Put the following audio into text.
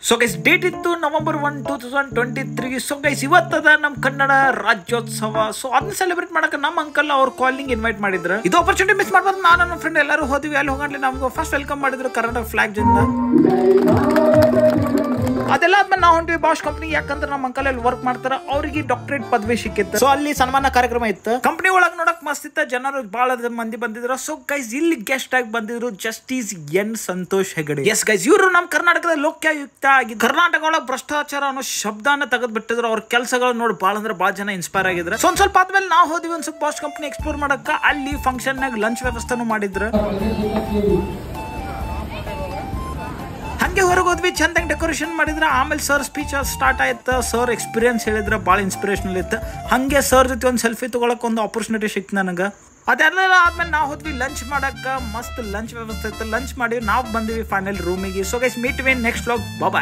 So guys date ಇತ್ತು November 1, 2023. So guys ಇವತ್ತದ ನಮ್ ಕನ್ನಡ ರಾಜ್ಯೋತ್ಸವ. ಸೊ ಅದನ್ನ ಸೆಲೆಬ್ರೇಟ್ ಮಾಡಕ್ಕೆ ನಮ್ಮ ಅಂಕಲ್ ಅವ್ರ ಕಾಲಿಂಗ್ ಇನ್ವೈಟ್ ಮಾಡಿದ್ರು. ಇದು ಆಪರ್ಚುನಿಟಿ ಮಿಸ್ ಮಾಡ್ಬಾರ್ದು. ನಾನು ನನ್ನ ಫ್ರೆಂಡ್ ಎಲ್ಲರೂ ಹೋದ್ವಿ. ಅಲ್ಲಿ ಹೋಗಂಡ್ಲಿ ನಮ್ಗೆ ಫಸ್ಟ್ ವೆಲ್ಕಮ್ ಮಾಡಿದ್ರು ಕರ್ನಾಟಕ ಫ್ಲಾಗ್ ಜಿಂದ. ಅದೆಲ್ಲ ಆದ್ಮೇಲೆ ನಾವು ಹೊಂಟಿವಿ ಬಾಷ್ ಕಂಪ್ನಿ. ಯಾಕಂದ್ರೆ ನಮ್ಮ ಅಂಕಲ್ ಅಲ್ಲಿ ವರ್ಕ್ ಮಾಡ್ತಾರ, ಅವ್ರಿಗೆ ಡಾಕ್ಟರೇಟ್ ಪದವಿ ಸಿಕ್ಕಿತ್ತು. ಸೊ ಅಲ್ಲಿ ಸನ್ಮಾನ ಕಾರ್ಯಕ್ರಮ ಇತ್ತು. ಕಂಪ್ನಿ ಒಳಗ್ ನೋಡಕ್ ಮಸ್ತ್ ಇತ್ತ. ಜನರು ಬಹಳ ಮಂದಿ ಬಂದಿದ್ರು. ಸೊ ಗೈಸ್ ಇಲ್ಲಿ ಗೆಸ್ಟ್ ಆಗಿ ಬಂದಿದ್ರು justice N Santosh Hegde. Yes guys ಇವರು ನಮ್ಮ ಕರ್ನಾಟಕದ ಲೋಕಾಯುಕ್ತ ಆಗಿ ಕರ್ನಾಟಕ ಒಳಗ್ ಭ್ರಷ್ಟಾಚಾರ ಅನ್ನೋ ಶಬ್ದನ ತೆಗೆದು ಬಿಟ್ಟಿದ್ರು. ಅವ್ರ ಕೆಲಸಗಳು ನೋಡಿ ಬಹಳ ಅಂದ್ರೆ ಬಹಳ ಜನ ಇನ್ಸ್ಪೈರ್ ಆಗಿದ್ರು. ಸೊ ಒಂದ್ ಸ್ವಲ್ಪ ಆದ್ಮೇಲೆ ನಾವು ಹೋದ್ವಿ ಒಂದ್ ಸ್ವಲ್ಪ ಬಾಷ್ ಕಂಪ್ನಿ ಎಕ್ಸ್ಪ್ಲೋರ್ ಮಾಡಕ್ಕ. ಅಲ್ಲಿ ಫಂಕ್ಷನ್ ನಾಗ ಲಂಚ್ ವ್ಯವಸ್ಥೆನೂ ಮಾಡಿದ್ರು. ಹಂಗೆ ಹೊರಗೆ ಹೋದ್ವಿ, ಚಂದಂಗೆ ಡೆಕೋರೇಷನ್ ಮಾಡಿದ್ರ. ಆಮೇಲೆ ಸರ್ ಸ್ಪೀಚ್ ಸ್ಟಾರ್ಟ್ ಆಯ್ತು. ಸರ್ ಎಕ್ಸ್ಪೀರಿಯನ್ಸ್ ಹೇಳಿದ್ರ ಭಾಳ ಇನ್ಸ್ಪಿರೇಷನಲ್ ಇತ್ತು. ಹಂಗೆ ಸರ್ ಜೊತೆ ಒಂದು ಸೆಲ್ಫಿ ತಗೊಳಕ್ ಒಂದು ಆಪರ್ಚುನಿಟಿ ಸಿಕ್ತು ನನಗೆ. ಅದೆಲ್ಲ ಆದ್ಮೇಲೆ ನಾವು ಹೋದ್ವಿ ಲಂಚ್ ಮಾಡಕ್ಕ. ಮಸ್ತ್ ಲಂಚ್ ವ್ಯವಸ್ಥೆ ಇತ್ತು. ಲಂಚ್ ಮಾಡಿ ನಾವು ಬಂದಿವಿ ಫೈನಲ್ ರೂಮಿಗೆ. So guys meet we next vlog. Bye.